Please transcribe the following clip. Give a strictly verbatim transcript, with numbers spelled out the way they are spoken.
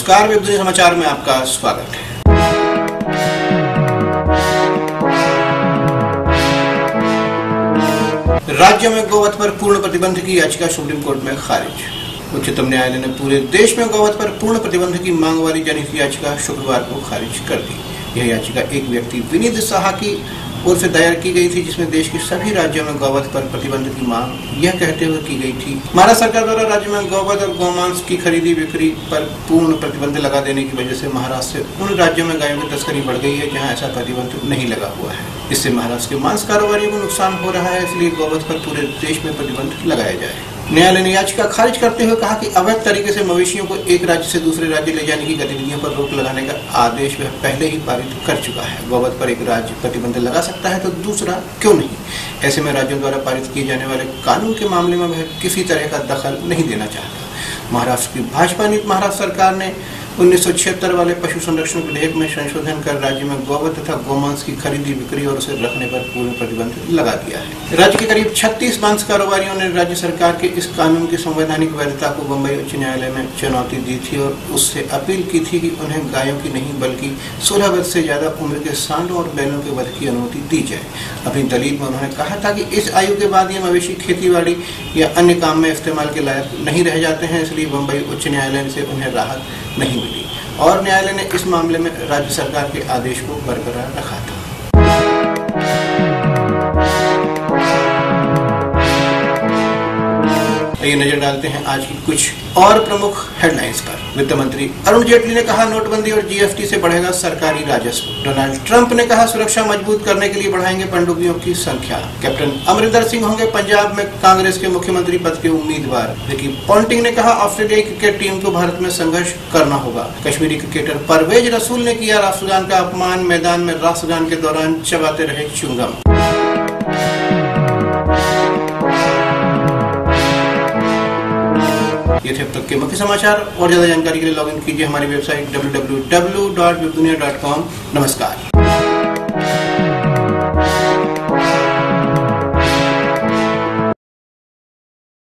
नमस्कार, वेब दुनिया समाचार में आपका स्वागत है। राज्य में गौवध पर पूर्ण प्रतिबंध की याचिका सुप्रीम कोर्ट में खारिज। उच्चतम न्यायालय ने पूरे देश में गौवध पर पूर्ण प्रतिबंध की मांग वाली जनहित याचिका शुक्रवार को खारिज कर दी। यह याचिका एक व्यक्ति विनीत साहा की ओर से दायर की गई थी, जिसमें देश के सभी राज्यों में गौवध पर प्रतिबंध की मांग यह कहते हुए की गई थी महाराष्ट्र सरकार द्वारा राज्य में गौवध और गौमांस की खरीदी बिक्री पर पूर्ण प्रतिबंध लगा देने की वजह से महाराष्ट्र से उन राज्यों में गायों की तस्करी बढ़ गई है जहां ऐसा प्रतिबंध नहीं लगा हुआ है। इससे महाराष्ट्र के मांस कारोबारियों को नुकसान हो रहा है, इसलिए गौवध पर पूरे देश में प्रतिबंध लगाया जाए। न्यायालय ने याचिका खारिज करते हुए कहा कि अवैध तरीके से मवेशियों को एक राज्य से दूसरे राज्य ले जाने की गतिविधियों पर रोक लगाने का आदेश वह पहले ही पारित कर चुका है। गौवध पर एक राज्य प्रतिबंध लगा सकता है तो दूसरा क्यों नहीं? ऐसे में राज्यों द्वारा पारित किए जाने वाले कानून के मामले में वह किसी तरह का दखल नहीं देना चाहता। महाराष्ट्र की भाजपा नीति महाराष्ट्र सरकार ने उन्नीस सौ छिहत्तर वाले पशु संरक्षण विधेयक में संशोधन कर राज्य में गौवध तथा गौमांस की खरीदी बिक्री और उसे रखने पर पूर्ण प्रतिबंध लगा दिया है। राज्य के करीब छत्तीस मांस कारोबारियों ने राज्य सरकार के इस कानून की संवैधानिक वैधता को बम्बई उच्च न्यायालय में चुनौती दी थी और उससे अपील की थी कि उन्हें गायों की नहीं बल्कि सोलह वर्ष से ज्यादा उम्र के सांडों और बैलों के वध की अनुमति दी जाए। अपनी दलील में उन्होंने कहा था कि इस आयु के बाद ये मवेशी खेतीबाड़ी या अन्य काम में इस्तेमाल के लायक नहीं रह जाते हैं, इसलिए बम्बई उच्च न्यायालय से उन्हें राहत नहीं मिली और न्यायालय ने इस मामले में राज्य सरकार के आदेश को बरकरार रखा था। ये नजर डालते हैं आज की कुछ और प्रमुख हेडलाइंस पर। वित्त मंत्री अरुण जेटली ने कहा नोटबंदी और जीएसटी से बढ़ेगा सरकारी राजस्व। डोनाल्ड ट्रंप ने कहा सुरक्षा मजबूत करने के लिए बढ़ाएंगे पनडुब्बियों की संख्या। कैप्टन अमरिंदर सिंह होंगे पंजाब में कांग्रेस के मुख्यमंत्री पद के उम्मीदवार। विकी पॉन्टिंग ने कहा ऑस्ट्रेलियाई क्रिकेट टीम को भारत में संघर्ष करना होगा। कश्मीरी क्रिकेटर परवेज रसूल ने किया राष्ट्रगान का अपमान, मैदान में राष्ट्रगान के दौरान चबाते रहे च्युइंगम। ये थे अब तक के मुख्य समाचार। और ज्यादा जानकारी के लिए लॉगिन कीजिए हमारी website W W W dot web Dunia dot com. नमस्कार।